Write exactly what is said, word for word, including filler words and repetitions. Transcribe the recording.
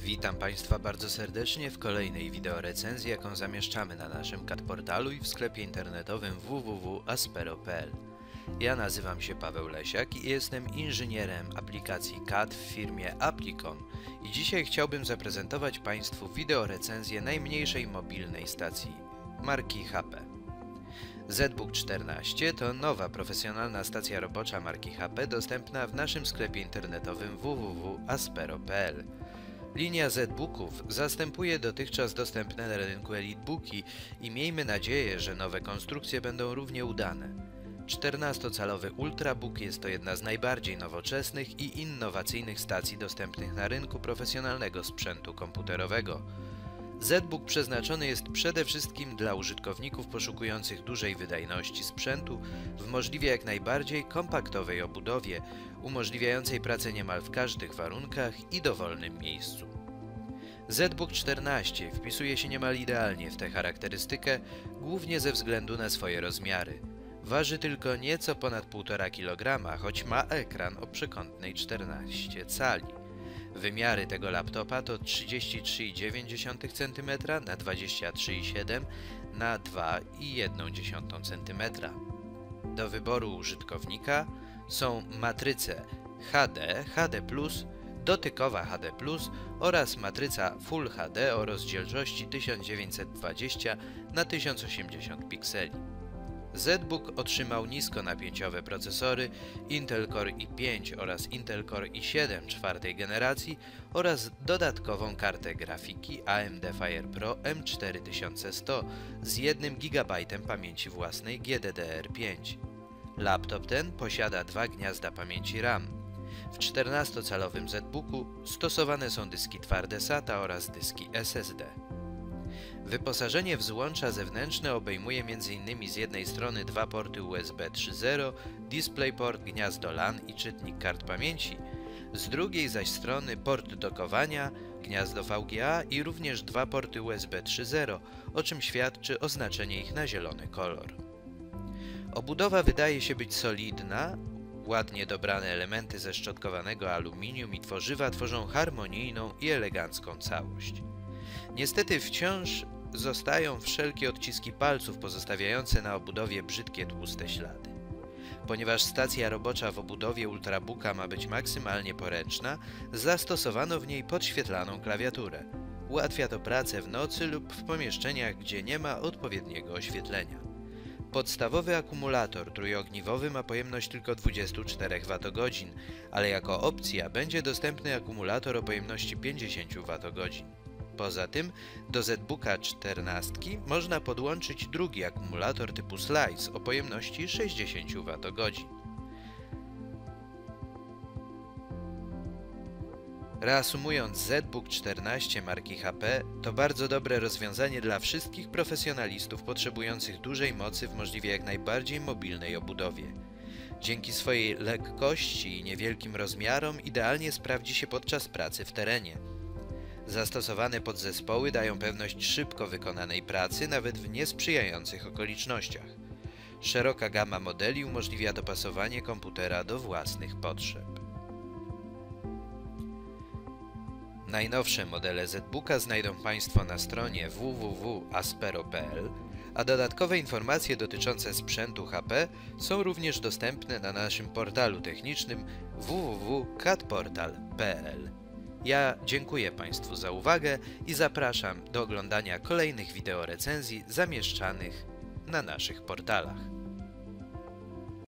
Witam Państwa bardzo serdecznie w kolejnej wideorecenzji, jaką zamieszczamy na naszym C A D portalu i w sklepie internetowym w w w kropka aspero kropka p l. Ja nazywam się Paweł Lesiak i jestem inżynierem aplikacji C A D w firmie Applicom i dzisiaj chciałbym zaprezentować Państwu wideorecenzję najmniejszej mobilnej stacji marki H P. ZBook czternaście to nowa profesjonalna stacja robocza marki H P dostępna w naszym sklepie internetowym w w w kropka aspero kropka p l. Linia ZBooków zastępuje dotychczas dostępne na rynku EliteBooki i miejmy nadzieję, że nowe konstrukcje będą równie udane. czternastocalowy Ultrabook jest to jedna z najbardziej nowoczesnych i innowacyjnych stacji dostępnych na rynku profesjonalnego sprzętu komputerowego. ZBook przeznaczony jest przede wszystkim dla użytkowników poszukujących dużej wydajności sprzętu w możliwie jak najbardziej kompaktowej obudowie, umożliwiającej pracę niemal w każdych warunkach i dowolnym miejscu. ZBook czternaście wpisuje się niemal idealnie w tę charakterystykę, głównie ze względu na swoje rozmiary. Waży tylko nieco ponad półtora kilograma, choć ma ekran o przekątnej czternaście cali. Wymiary tego laptopa to trzydzieści trzy przecinek dziewięć centymetra na dwadzieścia trzy przecinek siedem na dwa przecinek jeden centymetra. Do wyboru użytkownika są matryce H D, H D plus, dotykowa H D plus oraz matryca Full H D o rozdzielczości tysiąc dziewięćset dwadzieścia na tysiąc osiemdziesiąt pikseli. ZBook otrzymał niskonapięciowe procesory Intel Core i pięć oraz Intel Core i siedem czwartej generacji oraz dodatkową kartę grafiki A M D FirePro M cztery tysiące sto z jednym gigabajtem pamięci własnej G D D R pięć. Laptop ten posiada dwa gniazda pamięci RAM. W czternastocalowym ZBooku stosowane są dyski twarde SATA oraz dyski S S D. Wyposażenie w złącza zewnętrzne obejmuje m in z jednej strony dwa porty U S B trzy zero, DisplayPort, gniazdo LAN i czytnik kart pamięci, z drugiej zaś strony port dokowania, gniazdo V G A i również dwa porty U S B trzy zero, o czym świadczy oznaczenie ich na zielony kolor. Obudowa wydaje się być solidna, ładnie dobrane elementy ze szczotkowanego aluminium i tworzywa tworzą harmonijną i elegancką całość. Niestety wciąż zostają wszelkie odciski palców pozostawiające na obudowie brzydkie tłuste ślady. Ponieważ stacja robocza w obudowie Ultrabooka ma być maksymalnie poręczna, zastosowano w niej podświetlaną klawiaturę. Ułatwia to pracę w nocy lub w pomieszczeniach, gdzie nie ma odpowiedniego oświetlenia. Podstawowy akumulator trójogniwowy ma pojemność tylko dwadzieścia cztery watogodzin, ale jako opcja będzie dostępny akumulator o pojemności pięćdziesiąt watogodzin. Poza tym do ZBooka czternaście można podłączyć drugi akumulator typu Slice o pojemności sześćdziesiąt watogodzin. Reasumując, ZBook czternaście marki H P to bardzo dobre rozwiązanie dla wszystkich profesjonalistów potrzebujących dużej mocy w możliwie jak najbardziej mobilnej obudowie. Dzięki swojej lekkości i niewielkim rozmiarom idealnie sprawdzi się podczas pracy w terenie. Zastosowane podzespoły dają pewność szybko wykonanej pracy nawet w niesprzyjających okolicznościach. Szeroka gama modeli umożliwia dopasowanie komputera do własnych potrzeb. Najnowsze modele ZBooka znajdą Państwo na stronie w w w kropka aspero kropka p l, a dodatkowe informacje dotyczące sprzętu H P są również dostępne na naszym portalu technicznym w w w kropka cadportal kropka p l. Ja dziękuję Państwu za uwagę i zapraszam do oglądania kolejnych wideorecenzji zamieszczanych na naszych portalach.